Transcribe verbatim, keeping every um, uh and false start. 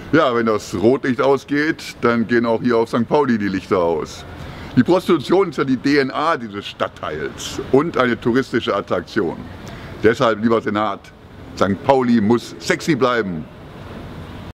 Ja, wenn das Rotlicht ausgeht, dann gehen auch hier auf Sankt Pauli die Lichter aus. Die Prostitution ist ja die D N A dieses Stadtteils und eine touristische Attraktion. Deshalb, lieber Senat, Sankt Pauli muss sexy bleiben.